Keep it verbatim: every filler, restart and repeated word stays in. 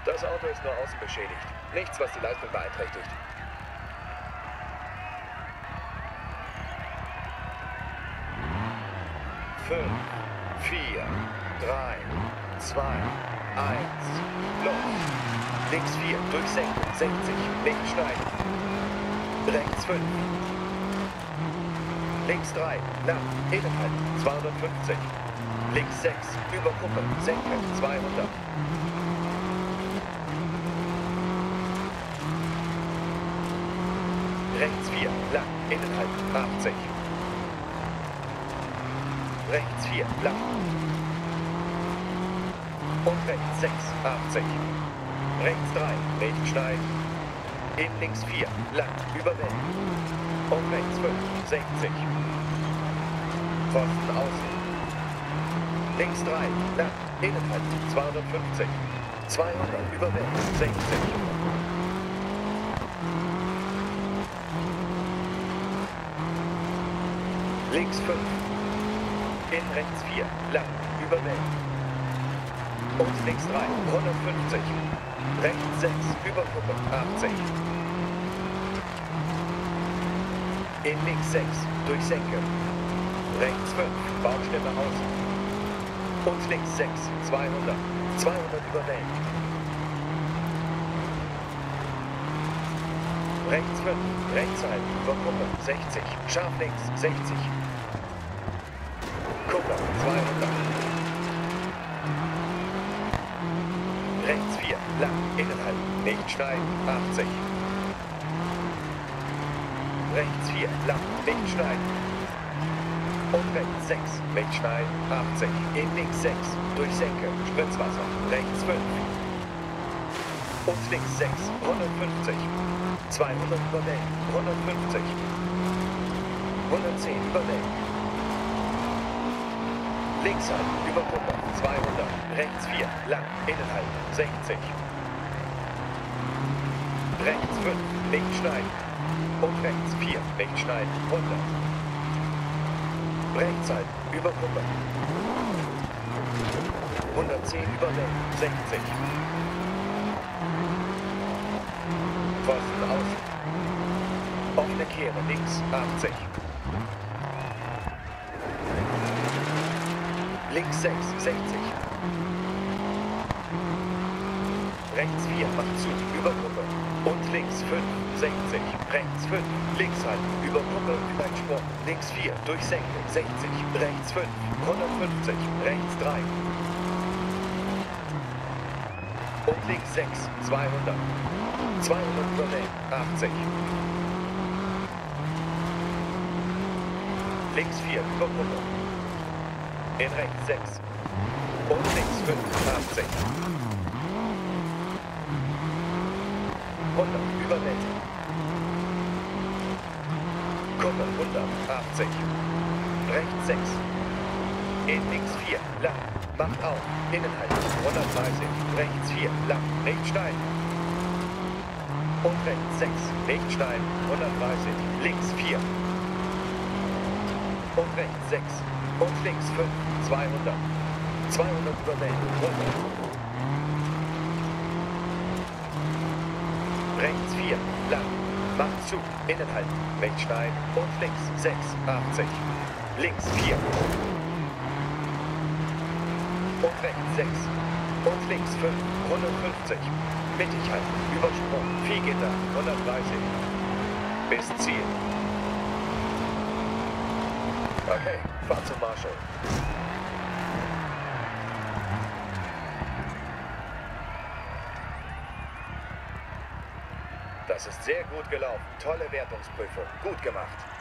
Das Auto ist nur außen beschädigt. Nichts, was die Leistung beeinträchtigt. Fünf, vier, drei, zwei, eins, los. Links vier, durchsenken, sechzig, links schneiden. Rechts fünf. Links drei, lang, innenhalten, zweihundertfünfzig. Links sechs, über Kuppe, senken, zweihundert. Rechts vier, lang, innenhalten, achtzig. Rechts vier, lang. Und rechts sechs, achtzig. Rechts drei, rechts schneiden. In links vier, lang, überwenden. Und rechts fünf, sechzig. Pfosten außen. Links drei, lang, innenhalten, zweihundertfünfzig. zweihundert, überwenden, sechzig. Links fünf. In rechts vier, lang, überwenden. Und links drei, hundertfünfzig. Rechts sechs, Überkuppe, achtzig. In links sechs, durchsenken. Rechts fünf, Baustelle außen. Und links sechs, zweihundert. zweihundert überwältigt. Rechts fünf, rechts halten, Überkuppe, sechzig. Scharf links, sechzig. Kuppe, zweihundert. Rechts vier, lang, innenhalten, nicht schneiden, achtzig. Rechts vier, lang, nicht schneiden. Und rechts sechs, nicht schneiden, achtzig. In links sechs, durchsenken, Spritzwasser, rechts fünf. Und links sechs, hundertfünfzig. zweihundert überwältigt, hundertfünfzig. hundertzehn überwältigt. Links halten, über Kuppe, zweihundert. Rechts vier, lang, innenhalten, sechzig. Rechts fünf, nicht schneiden. Und rechts vier, nicht schneiden, hundert. Rechts halten, über Kuppe. hundertzehn überwältigt, sechzig. Pfosten außen. Offene Kehre, links, achtzig. Links sechs, sechzig. Rechts vier, macht zu, über Kuppe. Und links fünf, sechzig. Rechts fünf, links halten, über Kuppe, über einen Sprung. Links vier, durchsenken, sechzig. Rechts fünf, hundertfünfzig. Rechts drei. Und links sechs, zweihundert. zweihundert überwältigt, achtzig. Links vier, über Kuppe. In rechts sechs. Und links fünf, achtzig. hundert, überwältigt. Kuppe, hundert, achtzig. Rechts sechs. In links vier, lang. Macht auf. Innenhalten, hundertdreißig. Rechts vier, lang. Nicht schneiden. Und rechts sechs. Nicht schneiden, hundertdreißig. Links vier. Und rechts sechs. Und links fünf, zweihundert. zweihundert überwältigt, hundert. Rechts vier, lang. Macht zu, innenhalten, rechts schneiden. Und links sechs, achtzig. Links vier. Und rechts sechs. Und links fünf, hundertfünfzig. Mittig halten, Übersprung, Viehgitter, hundertdreißig. Bis Ziel. Okay, fahr zum Marshall. Das ist sehr gut gelaufen. Tolle Wertungsprüfung. Gut gemacht.